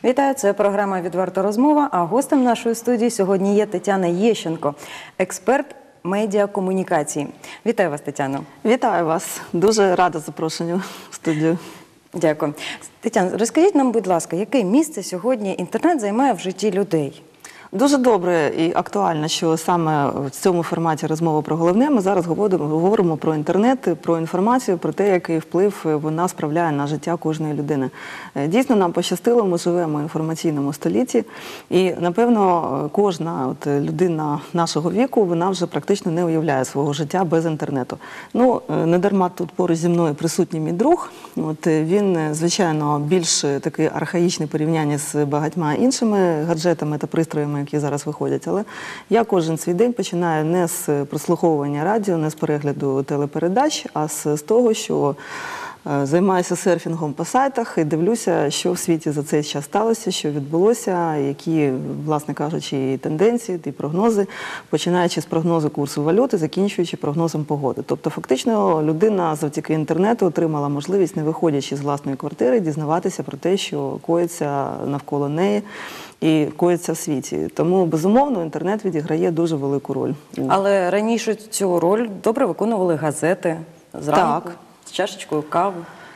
Вітаю, це програма «Відверта розмова», а гостем нашої студії сьогодні є Тетяна Єщенко, експерт медіакомунікації. Вітаю вас, Тетяно. Вітаю вас. Дуже рада запрошенню в студію. Дякую. Тетяно, розкажіть нам, будь ласка, яке місце сьогодні інтернет займає в житті людей? Дуже добре і актуально, що саме в цьому форматі розмови про головне ми зараз говоримо про інтернет, про інформацію, про те, який вплив вона справляє на життя кожної людини. Дійсно, нам пощастило, ми живемо в інформаційному столітті, і, напевно, кожна людина нашого віку, вона вже практично не уявляє свого життя без інтернету. Ну, недарма тут поруч зі мною присутній мій друг. Він, звичайно, більш такий архаїчний порівняння з багатьма іншими гаджетами та пристроями, які зараз виходять. Але я кожен свій день починаю не з прослуховування радіо, не з перегляду телепередач, а з того, що займаюся серфінгом по сайтах і дивлюся, що в світі за цей час сталося, що відбулося, які, власне кажучи, і тенденції, і прогнози, починаючи з прогнозу курсу валюти, закінчуючи прогнозом погоди. Тобто, фактично, людина завдяки інтернету отримала можливість, не виходячи з власної квартири, дізнаватися про те, що коїться навколо неї і коїться в світі. Тому, безумовно, інтернет відіграє дуже велику роль. Але раніше цю роль добре виконували газети зранку, з чашечкою кави.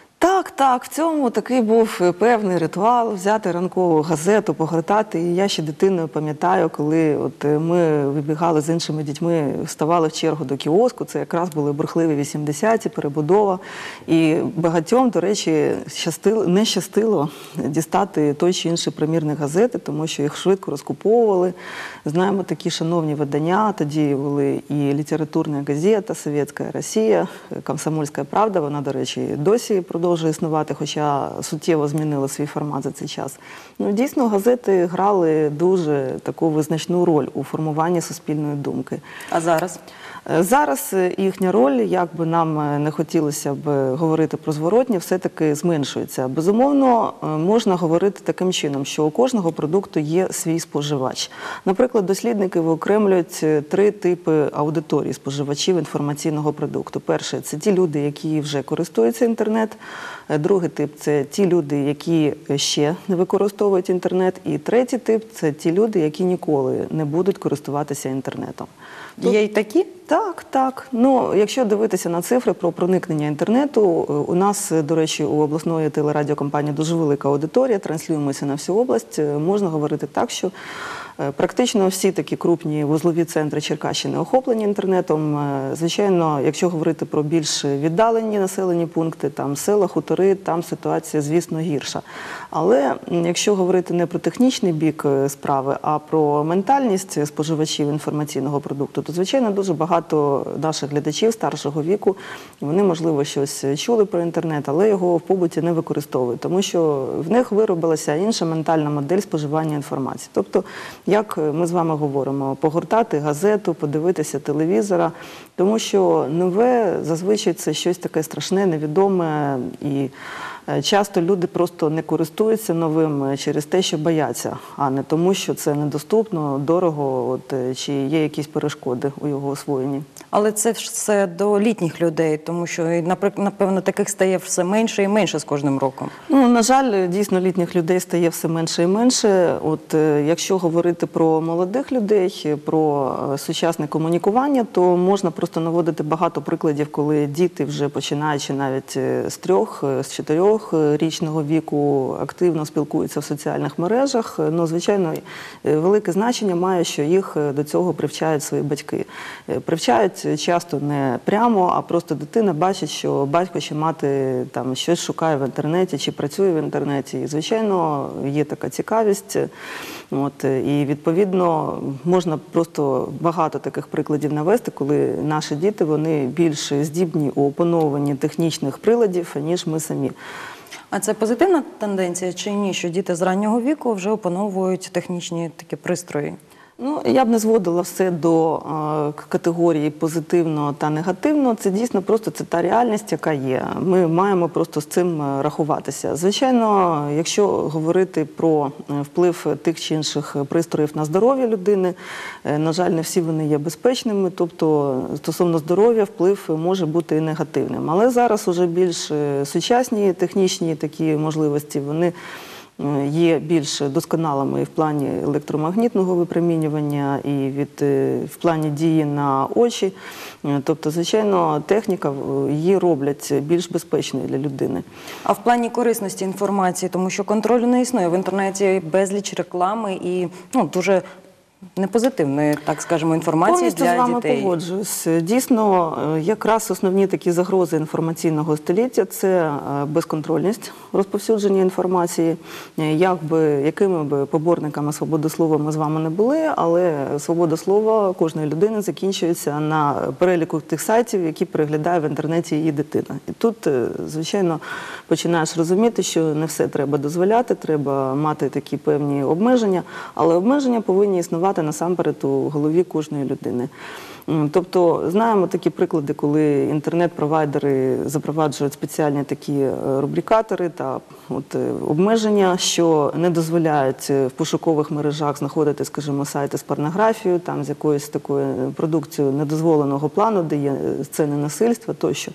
Так, в цьому такий був певний ритуал, взяти ранкову газету, погортати. І я ще дитиною пам'ятаю, коли ми вибігали з іншими дітьми, вставали в чергу до кіоску, це якраз були бурхливі 80-ті, перебудова. І багатьом, до речі, не щастило дістати той чи інший примірник газети, тому що їх швидко розкуповували. Знаємо такі шановні видання, тоді були і літературна газета «Совєтська Росія», «Комсомольська правда», вона, до речі, досі продовжує існувати, хоча суттєво змінили свій формат за цей час. Ну, дійсно, газети грали дуже таку визначну роль у формуванні суспільної думки. А зараз? Зараз їхня роль, як би нам не хотілося б говорити про зворотнє, все-таки зменшується. Безумовно, можна говорити таким чином, що у кожного продукту є свій споживач. Наприклад, дослідники виокремлюють 3 типи аудиторії споживачів інформаційного продукту. Перше – це ті люди, які вже користуються інтернет. Другий тип – це ті люди, які ще не використовують інтернет. І третій тип – це ті люди, які ніколи не будуть користуватися інтернетом. Є й такі? Так. Ну, якщо дивитися на цифри про проникнення інтернету, у нас, до речі, у обласної телерадіокомпанії дуже велика аудиторія, транслюємося на всю область. Можна говорити так, що практично всі такі крупні вузлові центри Черкащини охоплені інтернетом. Звичайно, якщо говорити про більш віддалені населені пункти, там села, хутори, там ситуація, звісно, гірша. Але якщо говорити не про технічний бік справи, а про ментальність споживачів інформаційного продукту, то, звичайно, дуже багато наших глядачів старшого віку, вони, можливо, щось чули про інтернет, але його в побуті не використовують, тому що в них виробилася інша ментальна модель споживання інформації. Тобто, як ми з вами говоримо, погортати газету, подивитися телевізора, тому що нове зазвичай це щось таке страшне, невідоме, і часто люди просто не користуються новим через те, що бояться, а не тому, що це недоступно, дорого, чи є якісь перешкоди у його освоєнні. Але це все до літніх людей, тому що, напевно, таких стає все менше і менше з кожним роком. Ну, на жаль, дійсно, літніх людей стає все менше і менше. Якщо говорити про молодих людей, про сучасне комунікування, то можна просто наводити багато прикладів, коли діти вже починаючи навіть з 3, з 4-річного віку активно спілкуються в соціальних мережах. Ну, звичайно, велике значення має, що їх до цього привчають свої батьки. Привчають часто не прямо, а просто дитина бачить, що батько чи мати там щось шукає в інтернеті, чи працює в інтернеті. І, звичайно, є така цікавість. І, відповідно, можна просто багато таких прикладів навести, коли наші діти, вони більш здібні у опанованні технічних приладів, ніж ми самі. А це позитивна тенденція чи ні, що діти з раннього віку вже опановують технічні такі пристрої? Ну, я б не зводила все до категорії позитивно та негативно. Це дійсно просто та реальність, яка є. Ми маємо просто з цим рахуватися. Звичайно, якщо говорити про вплив тих чи інших пристроїв на здоров'я людини, на жаль, не всі вони є безпечними, тобто стосовно здоров'я вплив може бути і негативним. Але зараз уже більш сучасні технічні такі можливості, вони є більш досконалими і в плані електромагнітного випромінювання, і в плані дії на очі. Тобто, звичайно, техніка її роблять більш безпечною для людини. А в плані корисності інформації, тому що контролю не існує. В інтернеті безліч реклами і дуже непозитивної, так скажімо, інформації Повністю для з вами дітей. погоджуюсь. Дійсно, якраз основні такі загрози інформаційного століття – це безконтрольність розповсюдження інформації. Якими б поборниками свободи слова ми з вами не були, але свобода слова кожної людини закінчується на переліку тих сайтів, які переглядає в інтернеті її дитина. І тут, звичайно, починаєш розуміти, що не все треба дозволяти, треба мати такі певні обмеження, але обмеження повинні існувати насамперед у голові кожної людини. Тобто, знаємо такі приклади, коли інтернет-провайдери запроваджують спеціальні такі рубрикатори та обмеження, що не дозволяють в пошукових мережах знаходити, скажімо, сайти з порнографією, там з якоюсь такою продукцією недозволеного плану, де є сцени насильства тощо.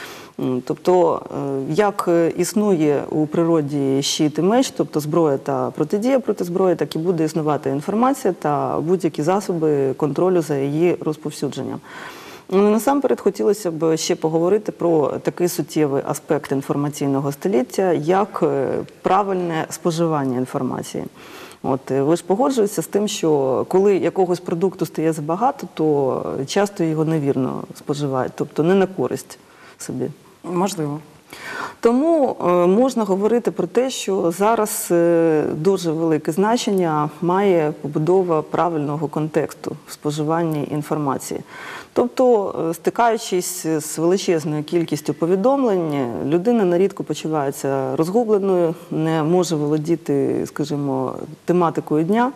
Тобто, як існує у природі щит і меч, тобто зброя та протидія проти зброї, так і буде існувати інформація та будь-які засоби контролю за її розповсюдженням. Насамперед, хотілося б ще поговорити про такий суттєвий аспект інформаційного століття, як правильне споживання інформації. Ви ж погоджуєтеся з тим, що коли якогось продукту стає забагато, то часто його невірно споживають, тобто не на користь собі. Можливо. Тому можна говорити про те, що зараз дуже велике значення має побудова правильного контексту в споживанні інформації. Тобто, стикаючись з величезною кількістю повідомлень, людина нерідко почувається розгубленою, не може володіти, скажімо, тематикою дня.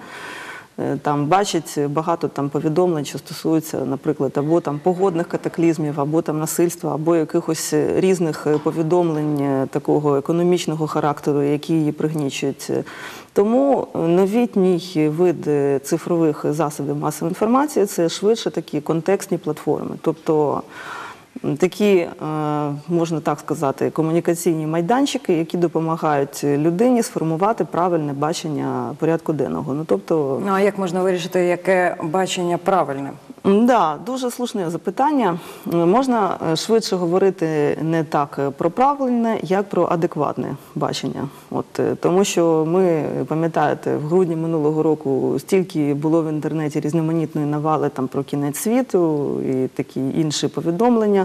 Там бачить багато повідомлень, що стосуються, наприклад, або погодних катаклізмів, або насильства, або якихось різних повідомлень такого економічного характеру, які її пригнічують. Тому новітній вид цифрових засобів масової інформації – це швидше такі контекстні платформи. Тобто такі, можна так сказати, комунікаційні майданчики, які допомагають людині сформувати правильне бачення порядку денного. А як можна вирішити, яке бачення правильне? Да, дуже слушне запитання. Можна швидше говорити не так про правильне, як про адекватне бачення. Тому що ми, пам'ятаєте, в грудні минулого року стільки було в інтернеті різноманітної навали про кінець світу і такі інші повідомлення.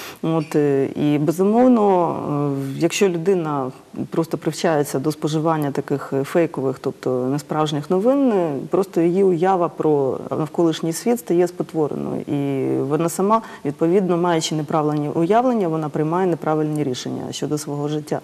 І, безумовно, якщо людина просто привчається до споживання таких фейкових, тобто несправжніх новин, просто її уява про навколишній світ стає спотвореною. І вона сама, відповідно, маючи неправильні уявлення, вона приймає неправильні рішення щодо свого життя.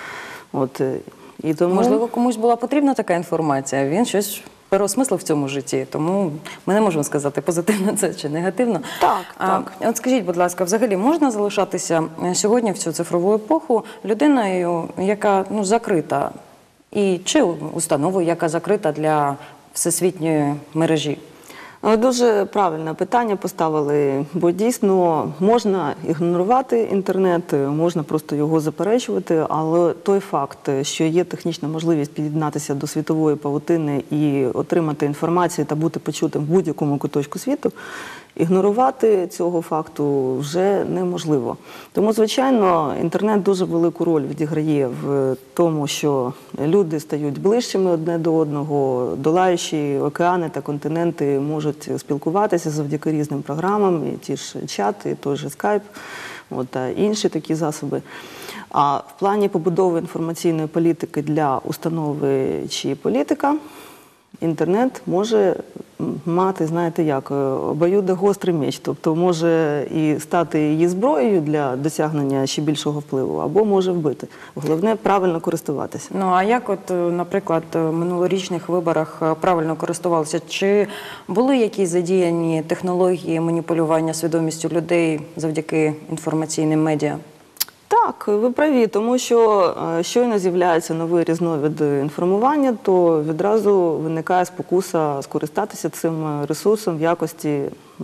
І тому... Можливо, комусь була потрібна така інформація, він щось переосмислив в цьому житті, тому ми не можемо сказати, позитивно це чи негативно. Так. От скажіть, будь ласка, взагалі можна залишатися сьогодні в цю цифрову епоху людиною, яка закрита, чи установою, яка закрита для всесвітньої мережі? Дуже правильне питання поставили, бо дійсно можна ігнорувати інтернет, можна просто його заперечувати, але той факт, що є технічна можливість під'єднатися до світової павутини і отримати інформацію та бути почутим в будь-якому куточку світу, ігнорувати цього факту вже неможливо. Тому, звичайно, інтернет дуже велику роль відіграє в тому, що люди стають ближчими одне до одного, долаючи океани та континенти, можуть спілкуватися завдяки різним програмам, і ті ж чати, і той же скайп, та інші такі засоби. А в плані побудови інформаційної політики для установи чи політика, інтернет може мати, знаєте як, обоюдогострий меч, тобто може і стати її зброєю для досягнення ще більшого впливу, або може вбити. Головне – правильно користуватися. А як, наприклад, в минулорічних виборах правильно користувалися? Чи були якісь задіяні технології маніпулювання свідомістю людей завдяки інформаційним медіа? Так, ви праві, тому що щойно з'являється новий різновид інформування, то відразу виникає спокуса скористатися цим ресурсом в якості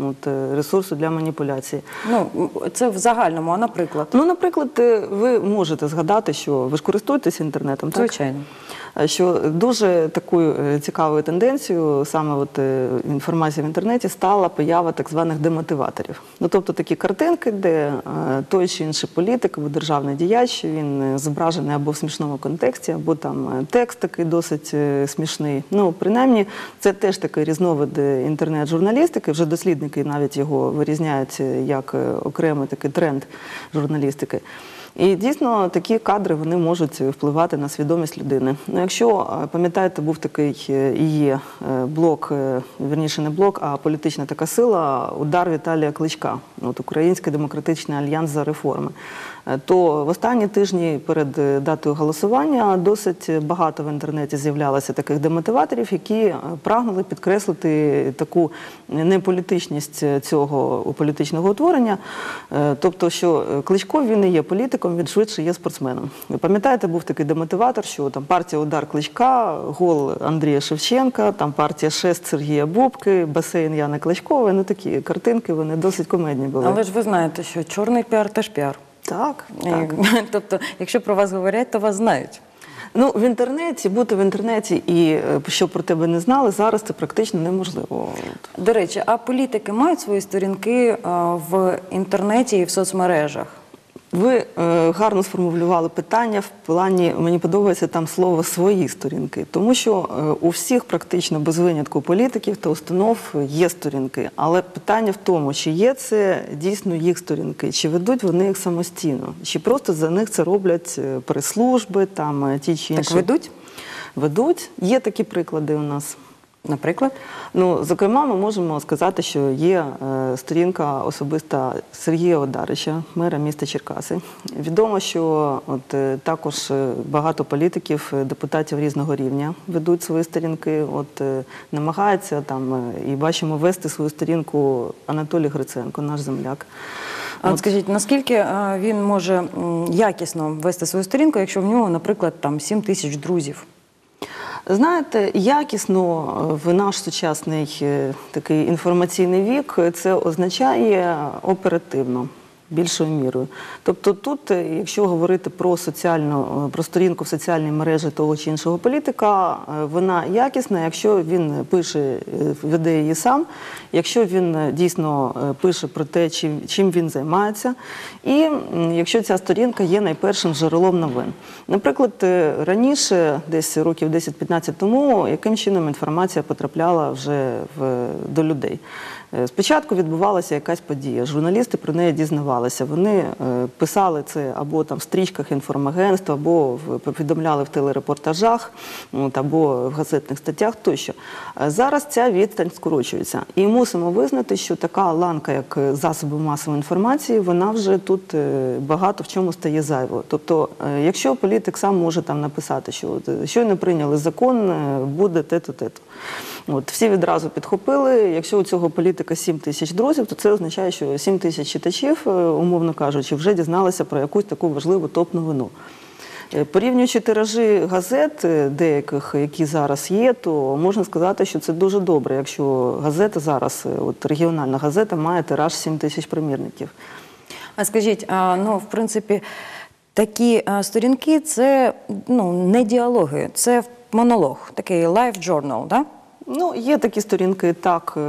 ресурсу для маніпуляції. Ну, це в загальному, а наприклад? Ну, наприклад, ви можете згадати, що ви ж користуєтесь інтернетом, так? Звичайно. Що дуже такою цікавою тенденцією саме інформації в інтернеті стала поява так званих демотиваторів. Ну, тобто такі картинки, де той чи інший політик або державний діяч, він зображений або в смішному контексті, або там текст такий досить смішний. Ну, принаймні, це теж такий різновид інтернет-журналістики, вже дослідники навіть його вирізняють як окремий такий тренд журналістики. І дійсно такі кадри вони можуть впливати на свідомість людини. Ну, якщо, пам'ятаєте, був такий і є блок, вірніше не блок, а політична така сила «Удар» Віталія Кличка, Український демократичний альянс за реформи, то в останні тижні перед датою голосування досить багато в інтернеті з'являлося таких демотиваторів, які прагнули підкреслити таку неполітичність цього політичного утворення, тобто, що Кличко, він не є політиком, він швидше є спортсменом. Ви пам'ятаєте, був такий демотиватор, що там партія «Удар» Кличка, гол Андрія Шевченка, там партія «Шест» Сергія Бубки, басейн Яни Кличкової, ну такі картинки, вони досить комедні були. Але ж ви знаєте, що чорний піар теж піар. Так, так. Тобто, якщо про вас говорять, то вас знають. Ну, в інтернеті, бути в інтернеті і що про тебе не знали, зараз це практично неможливо. До речі, а політики мають свої сторінки в інтернеті і в соцмережах? Ви гарно сформулювали питання в плані, мені подобається там слово «свої сторінки», тому що у всіх практично без винятку політиків та установ є сторінки, але питання в тому, чи є це дійсно їх сторінки, чи ведуть вони їх самостійно, чи просто за них це роблять прес-служби, там ті чи інші. Так ведуть? Ведуть. Є такі приклади у нас. Наприклад? Ну, зокрема, ми можемо сказати, що є сторінка особиста Сергія Одарича, мера міста Черкаси. Відомо, що також багато політиків, депутатів різного рівня ведуть свої сторінки, намагаються там, і бачимо, вести свою сторінку Анатолій Гриценко, наш земляк. От скажіть, наскільки він може якісно вести свою сторінку, якщо в нього, наприклад, там 7 тисяч друзів? Знаєте, якісно в наш сучасний такий інформаційний вік це означає оперативно, більшою мірою. Тобто тут, якщо говорити про сторінку в соціальній мережі того чи іншого політика, вона якісна, якщо він пише, веде її сам, якщо він дійсно пише про те, чим він займається, і якщо ця сторінка є найпершим джерелом новин. Наприклад, раніше, десь років 10-15 тому, яким чином інформація потрапляла вже до людей. Спочатку відбувалася якась подія, журналісти про неї дізнавалися, вони писали це або там в стрічках інформагентств, або повідомляли в телерепортажах, або в газетних статтях тощо. Зараз ця відстань скорочується. І мусимо визнати, що така ланка, як засоби масової інформації, вона вже тут багато в чому стає зайвою. Тобто, якщо політик сам може там написати, що щойно прийняли закон, буде те-то, те-то. Всі відразу підхопили. Якщо у цього політика 7 тисяч друзів, то це означає, що 7 тисяч читачів, умовно кажучи, вже дізналися про якусь таку важливу топ-новину. Порівнюючи тиражі газет деяких, які зараз є, то можна сказати, що це дуже добре, якщо газета зараз, регіональна газета, має тираж 7 тисяч примірників. А скажіть, в принципі, такі сторінки – це не діалоги, це монолог, такий live journal, так? Ну, є такі сторінки, так.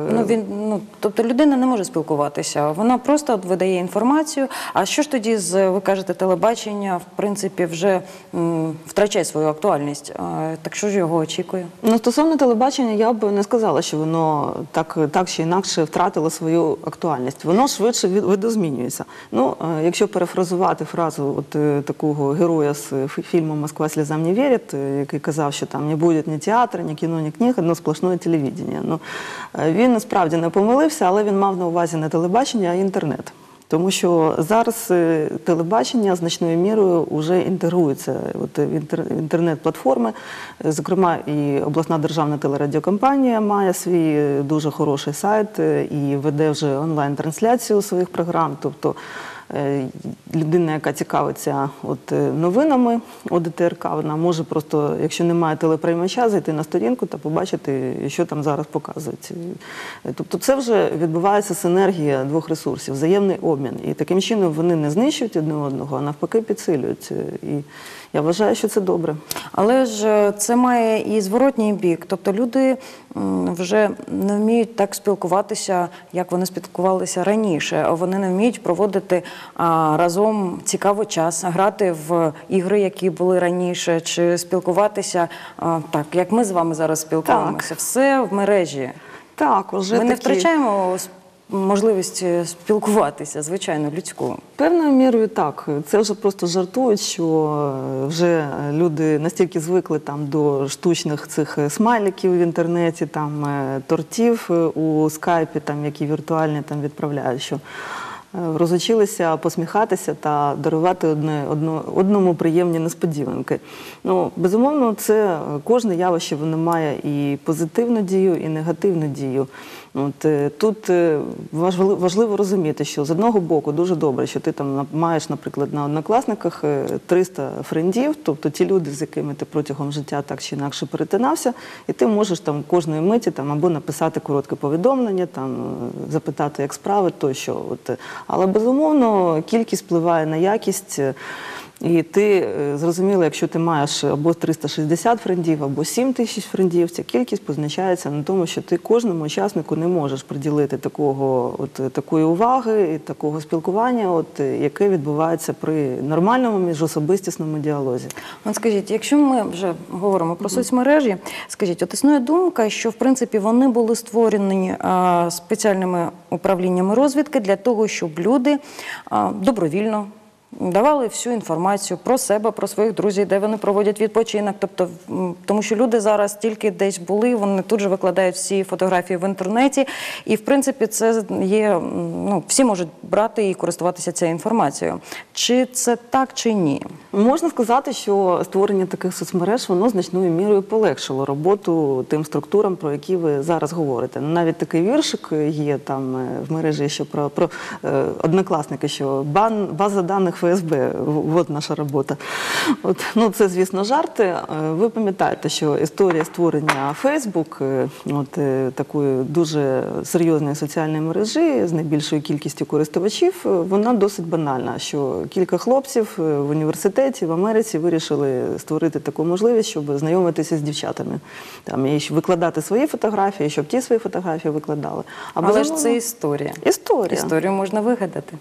Тобто людина не може спілкуватися, вона просто видає інформацію. А що ж тоді ви кажете, телебачення, в принципі, вже втрачає свою актуальність? Так що ж його очікує? Стосовно телебачення, я б не сказала, що воно так чи інакше втратило свою актуальність. Воно швидше видозмінюється. Якщо перефразувати фразу такого героя з фільму «Москва слезам не верит», який казав, що там не буде ні театру, ні кіно, ні книг, одно сплошне телевідення. Він насправді не помилився, але він мав на увазі не телебачення, а інтернет. Тому що зараз телебачення значною мірою вже інтегрується в інтернет-платформи. Зокрема, і обласна державна телерадіокомпанія має свій дуже хороший сайт і веде вже онлайн-трансляцію своїх програм. Тобто людина, яка цікавиться новинами ОДТРК, вона може просто, якщо немає телеприймача, зайти на сторінку та побачити, що там зараз показують. Тобто це вже відбувається синергія двох ресурсів, взаємний обмін. І таким чином вони не знищують одне одного, а навпаки підсилюють. І я вважаю, що це добре. Але ж це має і зворотній бік. Тобто люди вже не вміють так спілкуватися, як вони спілкувалися раніше. Вони не вміють проводити разом цікавий час, грати в ігри, які були раніше, чи спілкуватися так, як ми з вами зараз спілкуємося. Так. Все в мережі. Так, вже Ми не такі... втрачаємо можливість спілкуватися, звичайно, людську. Певною мірою так. Це вже просто жартують, що вже люди настільки звикли там до штучних цих смайликів в інтернеті, там тортів у скайпі, там які віртуальні там відправляють, що розучилися посміхатися та дарувати одному приємні несподіванки. Ну, безумовно, це кожне явище, воно має і позитивну дію, і негативну дію. Тут важливо розуміти, що з одного боку дуже добре, що ти там маєш, наприклад, на Однокласниках 300 френдів, тобто ті люди, з якими ти протягом життя так чи інакше перетинався, і ти можеш там кожної миті там або написати коротке повідомлення, там запитати, як справи, тощо. Але, безумовно, кількість впливає на якість. І ти, зрозуміло, якщо ти маєш або 360 френдів, або 7 тисяч френдів, ця кількість позначається на тому, що ти кожному учаснику не можеш приділити такої уваги і такого спілкування, яке відбувається при нормальному міжособистісному діалозі. Скажіть, якщо ми вже говоримо про соцмережі, скажіть, існує думка, що, в принципі, вони були створені спеціальними управліннями розвідки для того, щоб люди добровільно давали всю інформацію про себе, про своїх друзів, де вони проводять відпочинок. Тобто, тому що люди зараз тільки десь були, вони тут же викладають всі фотографії в інтернеті. І, в принципі, це є, всі можуть брати і користуватися цією інформацією. Чи це так, чи ні? Можна сказати, що створення таких соцмереж, воно значною мірою полегшило роботу тим структурам, про які ви зараз говорите. Навіть такий віршик є там в мережі, що про Однокласники, що база даних ФСБ, от наша робота. Це, звісно, жарти. Ви пам'ятаєте, що історія створення Facebook, такої дуже серйозної соціальної мережі з найбільшою кількістю користувачів, вона досить банальна, що кілька хлопців в університеті в Америці вирішили створити таку можливість, щоб знайомитися з дівчатами. І викладати свої фотографії, щоб ті свої фотографії викладали. Але ж це історія. Історію можна вигадати.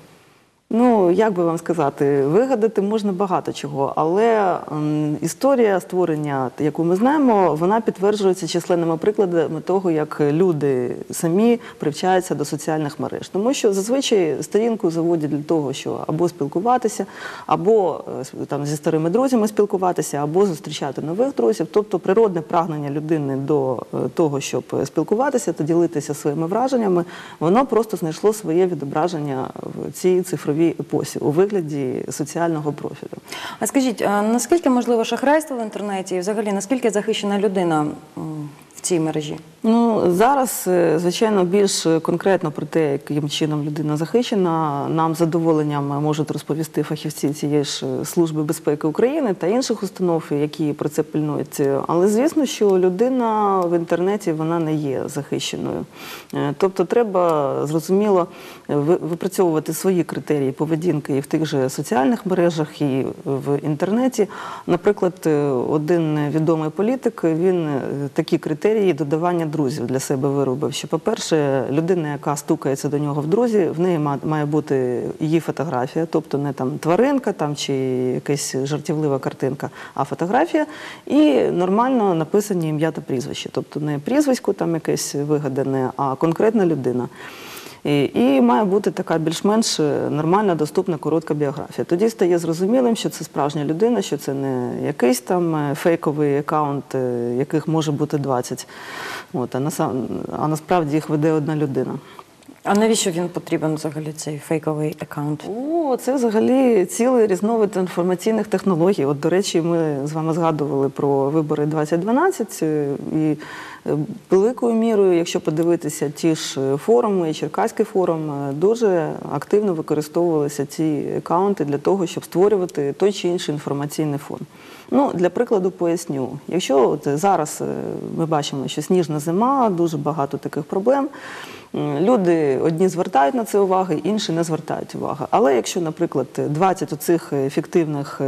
Як би вам сказати, вигадати можна багато чого, але історія створення, яку ми знаємо, вона підтверджується численними прикладами того, як люди самі привчаються до соціальних мереж. Тому що зазвичай сторінку заводять для того, що або спілкуватися, або зі старими друзями спілкуватися, або зустрічати нових друзів. Тобто природне прагнення людини до того, щоб спілкуватися та ділитися своїми враженнями, воно просто знайшло своє відображення в цій цифровій епосі у вигляді соціального профілю. А скажіть, наскільки можливо шахрайство в інтернеті і взагалі наскільки захищена людина в цій мережі? Зараз, звичайно, більш конкретно про те, яким чином людина захищена, нам з задоволенням можуть розповісти фахівці цієї ж Служби безпеки України та інших установ, які про це пильнують. Але звісно, що людина в інтернеті, вона не є захищеною. Тобто треба, зрозуміло, випрацьовувати свої критерії поведінки і в тих же соціальних мережах, і в інтернеті. Наприклад, один відомий політик, він такі критерії додавання друзів для себе виробив, що, по-перше, людина, яка стукається до нього в друзі, в неї має бути її фотографія, тобто не там тваринка чи якась жартівлива картинка, а фотографія, і нормально написані ім'я та прізвище, тобто не прізвисько там якесь вигадане, а конкретна людина. І має бути така більш-менш нормальна, доступна, коротка біографія. Тоді стає зрозумілим, що це справжня людина, що це не якийсь там фейковий аккаунт, яких може бути 20, а насправді їх веде одна людина. А навіщо він потрібен взагалі, цей фейковий аккаунт? Це взагалі цілий різновид інформаційних технологій. От, до речі, ми з вами згадували про вибори 2012, і великою мірою, якщо подивитися ті ж форуми, і Черкаський форум, дуже активно використовувалися ці акаунти для того, щоб створювати той чи інший інформаційний фон. Для прикладу поясню. Якщо от зараз ми бачимо, що сніжна зима, дуже багато таких проблем, люди одні звертають на це увагу, інші не звертають уваги. Але якщо, наприклад, 20 оцих фіктивних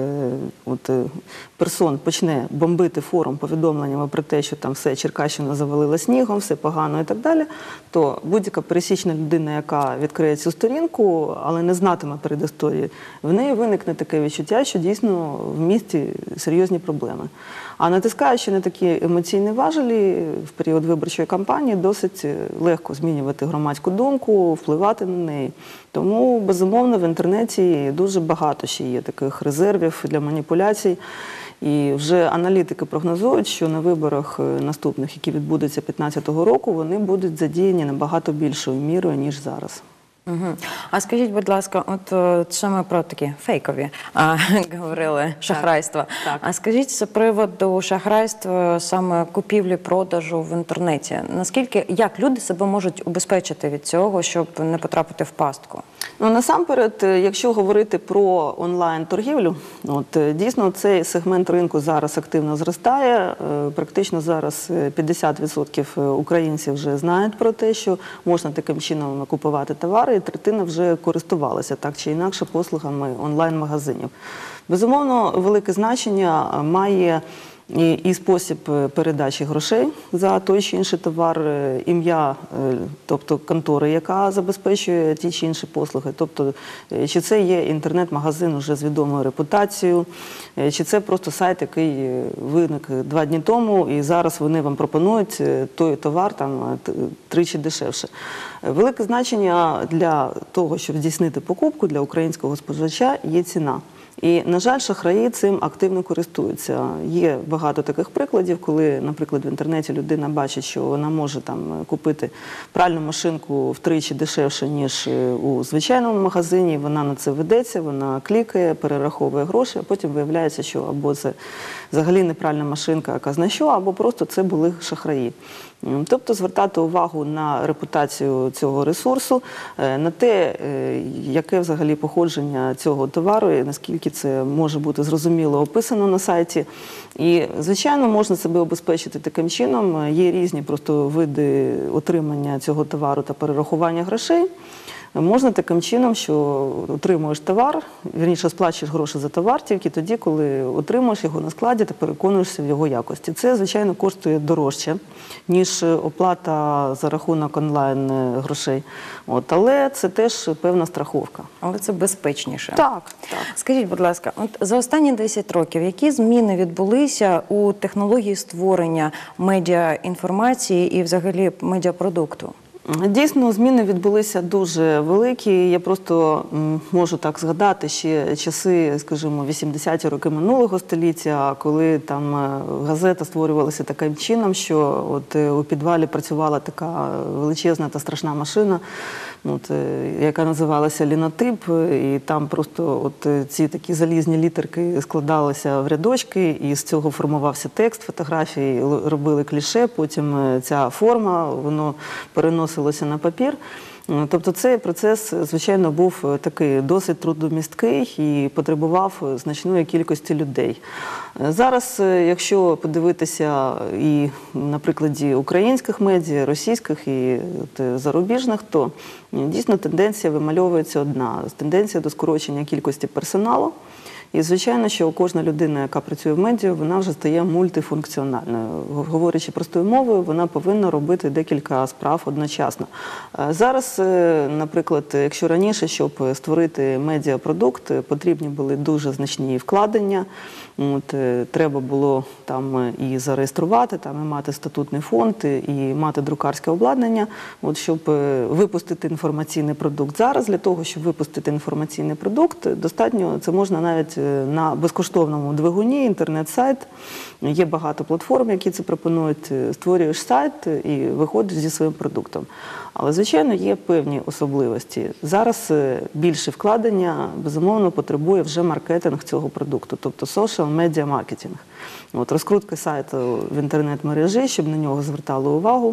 персон почне бомбити форум повідомленнями про те, що там все, Черкащина завалила снігом, все погано і так далі, то будь-яка пересічна людина, яка відкриє цю сторінку, але не знатиме передісторії, в неї виникне таке відчуття, що дійсно в місті серйозні проблеми. А натискаючи на такі емоційні важелі в період виборчої кампанії, досить легко змінювати громадську думку, впливати на неї. Тому, безумовно, в інтернеті дуже багато ще є таких резервів для маніпуляцій. І вже аналітики прогнозують, що на виборах наступних, які відбудуться 2015 року, вони будуть задіяні набагато більшою мірою, ніж зараз. А скажіть, будь ласка, от саме про такі фейкові говорили шахрайства. Так. А скажіть з приводу шахрайства саме купівлі-продажу в інтернеті. Наскільки, як люди себе можуть убезпечити від цього, щоб не потрапити в пастку? Насамперед, якщо говорити про онлайн-торгівлю, дійсно цей сегмент ринку зараз активно зростає. Практично зараз 50% українців вже знають про те, що можна таким чином купувати товари, і третина вже користувалася так чи інакше послугами онлайн-магазинів. Безумовно, велике значення має і спосіб передачі грошей за той чи інший товар, ім'я, тобто контори, яка забезпечує ті чи інші послуги. Тобто, чи це є інтернет-магазин уже з відомою репутацією, чи це просто сайт, який виник 2 дні тому, і зараз вони вам пропонують той товар там тричі дешевше. Велике значення для того, щоб здійснити покупку для українського споживача, є ціна. І, на жаль, шахраї цим активно користуються. Є багато таких прикладів, коли, наприклад, в інтернеті людина бачить, що вона може там купити пральну машинку втричі дешевше, ніж у звичайному магазині, вона на це ведеться, вона клікає, перераховує гроші, а потім виявляється, що або це взагалі не пральна машинка, яка зна що, або просто це були шахраї. Тобто звертати увагу на репутацію цього ресурсу, на те, яке взагалі походження цього товару, і наскільки це може бути зрозуміло описано на сайті. І, звичайно, можна себе обезпечити таким чином. Є різні просто види отримання цього товару та перерахування грошей. Можна таким чином, що отримуєш товар, вірніше сплачуєш гроші за товар тільки тоді, коли отримуєш його на складі та переконуєшся в його якості. Це, звичайно, коштує дорожче, ніж оплата за рахунок онлайн грошей. Але це теж певна страховка. Але це безпечніше. Так. Скажіть, будь ласка, за останні 10 років які зміни відбулися у технології створення медіаінформації і взагалі медіапродукту? Дійсно, зміни відбулися дуже великі. Я просто можу так згадати ще часи, скажімо, 80-ті роки минулого століття, коли там газета створювалася таким чином, що у підвалі працювала така величезна та страшна машина, яка називалася лінотип, і там просто ці такі залізні літерки складалися в рядочки, і з цього формувався текст, фотографії, робили кліше, потім ця форма, воно переносилося на папір. Тобто цей процес, звичайно, був такий досить трудомісткий і потребував значної кількості людей. Зараз, якщо подивитися і на прикладі українських медіа, російських і зарубіжних, то дійсно тенденція вимальовується одна – тенденція до скорочення кількості персоналу. І, звичайно, що кожна людина, яка працює в медіа, вона вже стає мультифункціональною. Говорячи простою мовою, вона повинна робити декілька справ одночасно. Зараз, наприклад, якщо раніше, щоб створити медіапродукт, потрібні були дуже значні вкладення, треба було там і зареєструвати, і мати статутний фонд, і мати друкарське обладнання, щоб випустити інформаційний продукт. Зараз для того, щоб випустити інформаційний продукт, достатньо, це можна навіть на безкоштовному двигуні, інтернет-сайт. Є багато платформ, які це пропонують. Створюєш сайт і виходиш зі своїм продуктом. Але, звичайно, є певні особливості. Зараз більше вкладення, безумовно, потребує вже маркетинг цього продукту, тобто social media маркетинг. Розкрутка сайту в інтернет-мережі, щоб на нього звертали увагу.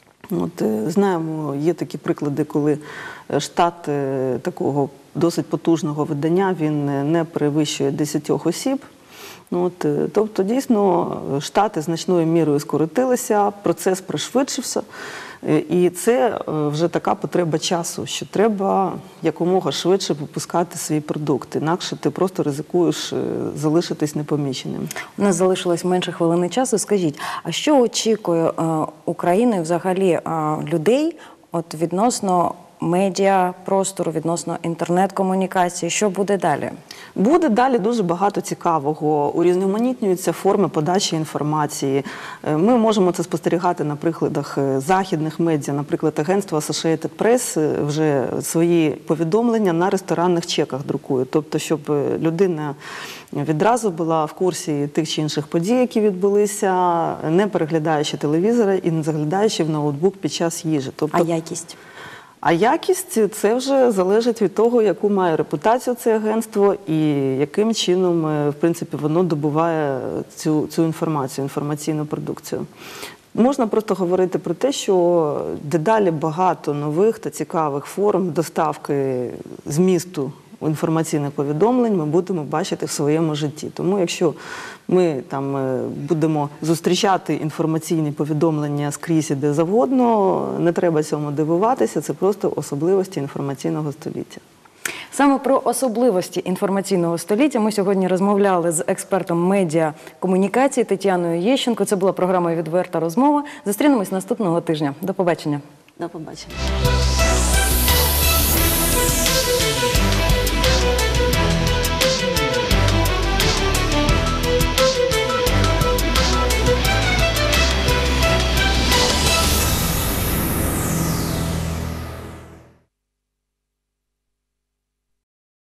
Знаємо, є такі приклади, коли штат такого досить потужного видання, він не перевищує 10 осіб. Тобто, дійсно, штати значною мірою скоротилися, процес пришвидшився. І це вже така потреба часу, що треба якомога швидше випускати свій продукт. Інакше ти просто ризикуєш залишитись непоміченим. У нас залишилось менше хвилини часу. Скажіть, а що очікує Україна, взагалі людей відносно медіапростору, відносно інтернет-комунікації? Що буде далі? Буде далі дуже багато цікавого. Урізноманітнюються форми подачі інформації. Ми можемо це спостерігати на прикладах західних медіа. Наприклад, агентство Associated Press вже свої повідомлення на ресторанних чеках друкує. Тобто, щоб людина відразу була в курсі тих чи інших подій, які відбулися, не переглядаючи телевізора і не заглядаючи в ноутбук під час їжі. А якість? А якість – це вже залежить від того, яку має репутацію це агентство і яким чином, в принципі, воно добуває цю інформацію, інформаційну продукцію. Можна просто говорити про те, що дедалі багато нових та цікавих форм доставки змісту інформаційних повідомлень ми будемо бачити в своєму житті. Тому якщо ми будемо зустрічати інформаційні повідомлення скрізь і де завгодно, не треба цьому дивуватися, це просто особливості інформаційного століття. Саме про особливості інформаційного століття ми сьогодні розмовляли з експертом медіакомунікації Тетяною Єщенко. Це була програма «Відверта розмова». Зустрінемось наступного тижня. До побачення. До побачення.